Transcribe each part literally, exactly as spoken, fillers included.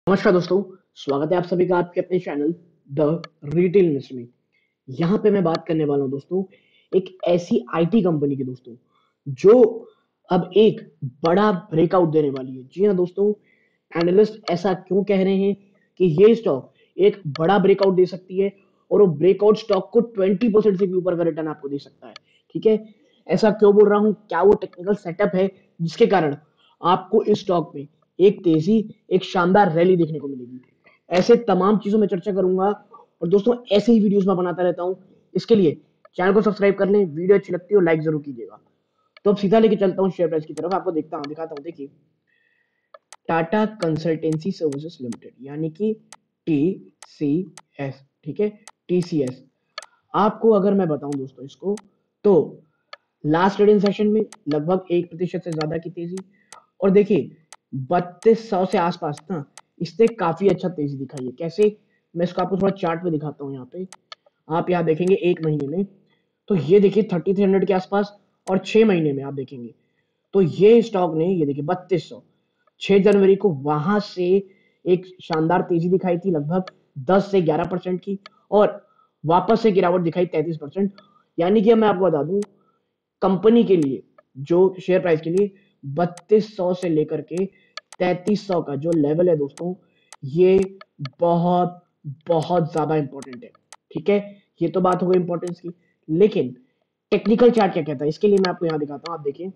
नमस्कार दोस्तों, स्वागत है आप सभी का आपके अपने चैनल द रिटेल इन्वेस्टर में। यहाँ पे मैं बात करने वाला हूँ दोस्तों, एक ऐसी आईटी कंपनी की दोस्तों, जो अब एक बड़ा ब्रेकआउट देने वाली है। जी हाँ दोस्तों, एनालिस्ट ऐसा क्यों कह रहे हैं कि ये स्टॉक एक बड़ा ब्रेकआउट दे सकती है और वो ब्रेकआउट स्टॉक को ट्वेंटी परसेंट से भी ऊपर का रिटर्न आपको दे सकता है। ठीक है, ऐसा क्यों बोल रहा हूँ, क्या वो टेक्निकल सेटअप है जिसके कारण आपको इस स्टॉक में एक तेजी, एक शानदार रैली देखने को मिलेगी। ऐसे तमाम चीजों में चर्चा करूंगा और दोस्तों ऐसे ही वीडियोस मैं बनाता रहता हूं। इसके लिए चैनल को सब्सक्राइब कर लें, वीडियो अच्छी लगती है लाइक जरूर कीजिएगा। तो अब सीधा लेके चलता हूं शेयर प्राइस की तरफ, आपको देखता हूं दिखाता हूं। देखिए, टाटा कंसल्टेंसी सर्विसेज लिमिटेड यानी कि टी सी एस, ठीक है, टी सी एस। आपको अगर मैं बताऊं दोस्तों इसको, तो लास्ट ट्रेडिंग सेशन में लगभग एक प्रतिशत से ज्यादा की तेजी, और देखिए बत्तीस सौ से आसपास ना इसने काफी अच्छा तेजी दिखाई है। कैसे, मैं इसको आपको थोड़ा चार्ट में दिखाता हूँ। यहाँ पे आप यहाँ देखेंगे एक महीने में, तो ये देखिए थर्टी थ्री हंड्रेड के आसपास, और छह महीने में आप देखेंगे तो ये स्टॉक ने, ये देखिए बत्तीस सौ, छह जनवरी को वहां से एक शानदार तेजी दिखाई थी लगभग दस से ग्यारह परसेंट की, और वापस से गिरावट दिखाई तैंतीस परसेंट। यानी कि मैं आपको बता दूं, कंपनी के लिए, जो शेयर प्राइस के लिए बत्तीस सौ से लेकर के तैंतीस सौ का जो लेवल है दोस्तों, ये बहुत बहुत ज्यादा इंपॉर्टेंट है। ठीक है, ये तो बात हो गई इंपॉर्टेंस की, लेकिन टेक्निकल चार्ट क्या कहता है इसके लिए मैं आपको यहां दिखाता हूं। आप देखिए,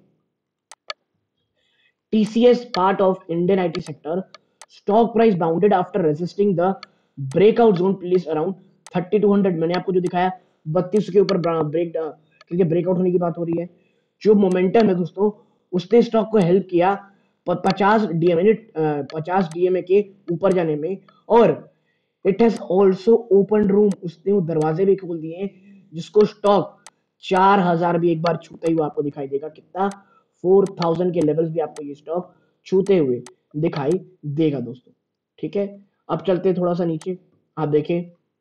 T C S part of Indian I T sector, stock price bounded after resisting the breakout zone place around thirty two hundred. मैंने आपको जो दिखाया बत्तीस के ऊपर ब्रेक, क्योंकि ब्रेकआउट होने की बात हो रही है। जो मोमेंटम है दोस्तों, उसने स्टॉक को हेल्प किया पचास डीएमए पचास डीएमए के ऊपर जाने में, और it has also open room, उसने वो दरवाजे भी खोल दिए जिसको स्टॉक चार हजार भी एक बार छूते हुए आपको दिखाई देगा। कितना, फोर थाउजेंड के लेवल्स भी आपको ये स्टॉक छूते हुए दिखाई देगा दोस्तों। ठीक है, अब चलते हैं थोड़ा सा नीचे। आप देखें,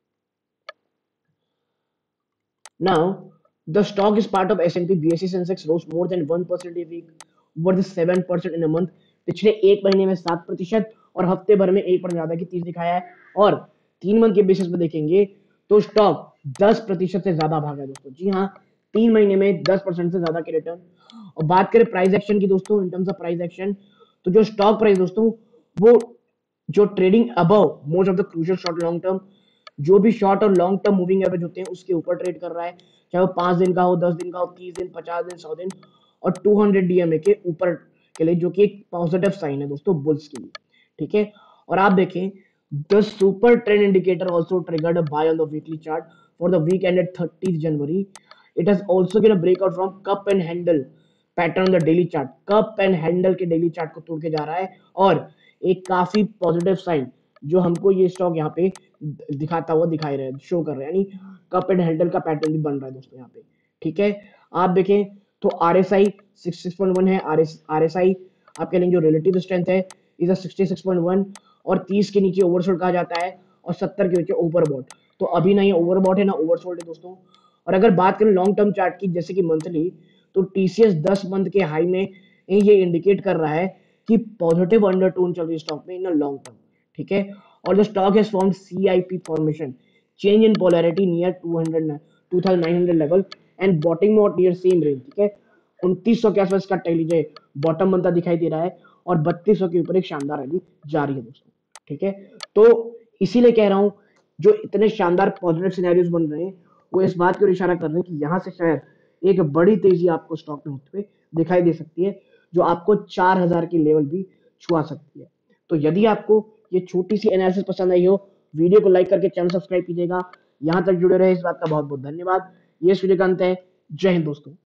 now the stock is part of S and P B S E Sensex rose more than one percent a week, over the seven percent in a month। पिछले एक महीने में सात प्रतिशत और हफ्ते भर में एक परसेंट ज्यादा की तेज दिखाया है, और तीन मंथ के बेसिस पे देखेंगे तो स्टॉक दस प्रतिशत से ज्यादा भागा है दोस्तों। जी हाँ, तीन महीने में दस परसेंट से ज्यादा के रिटर्न। और बात करें प्राइस एक्शन की दोस्तों, in terms of price action, तो जो स्टॉक प्राइस दोस्तों, वो जो trading above most of the crucial short long term, जो भी शॉर्ट और लॉन्ग टर्म मूविंग एवरेज होते हैं उसके ऊपर ट्रेड कर रहा है, चाहे वो पांच दिन का हो, दस दिन का हो, तीस दिन, पचास दिन, सौ दिन, और टू हंड्रेड डीएमए के ऊपर के लिए, जो कि एक पॉजिटिव साइन है दोस्तों बुल्स के लिए। ठीक है, और आप देखें, the super trend indicator also triggered a buy on the weekly chart for the week ended thirty January. It has also given a breakout from cup and handle pattern the daily chart. Cup and handle के daily chart को तोड़ के जा रहा है, और एक काफी पॉजिटिव साइन जो हमको ये स्टॉक यहाँ पे दिखाता हुआ दिखाई रहे, शो कर रहे हैं, यानी कप एंड हैंडल का पैटर्न भी बन रहा है दोस्तों यहाँ पे। ठीक है, आप देखें तो R S I sixty point one है। R S R S I आप कह लेंगे जो रिलेटिव स्ट्रेंथ है is sixty six point one, और तीस के नीचे ओवरसोल्ड कहा जाता है, और सत्तर के नीचे ओवरबॉट। तो अभी ना ये ओवरबॉट है ना ओवरसोल्ड है दोस्तों। और अगर बात करें लॉन्ग टर्म चार्ट की, जैसे कि मंथली, तो टीसीएस दस मंथ के हाई में ये इंडिकेट कर रहा है कि पॉजिटिव अंडरटोन चल रही है स्टॉक में इन लॉन्ग टर्म। ठीक है, और the stock has formed CIP formation, change in polarity near two hundred two thousand nine hundred level and bottom out near same range. ठीक है, उनतीस सौ के आसपास का टेलीजे बॉटम बनता दिखाई दे रहा है, और बत्तीस सौ के ऊपर एक शानदार रैली जारी है दोस्तों। ठीक है, तो इसीलिए कह रहा हूं, जो इतने शानदार पॉजिटिव सिनेरियोस बन रहे हैं वो इस बात की ओर इशारा कर रहे हैं कि यहां से शायद एक बड़ी तेजी आपको स्टॉक में होते हुए दिखाई दे सकती है, जो आपको चार हजार की लेवल भी छुआ सकती है। तो यदि आपको ये छोटी सी एनालिसिस पसंद आई हो, वीडियो को लाइक करके चैनल सब्सक्राइब कीजिएगा। यहां तक जुड़े रहे इस बात का बहुत बहुत धन्यवाद। ये इस वीडियो का अंत है। जय हिंद दोस्तों।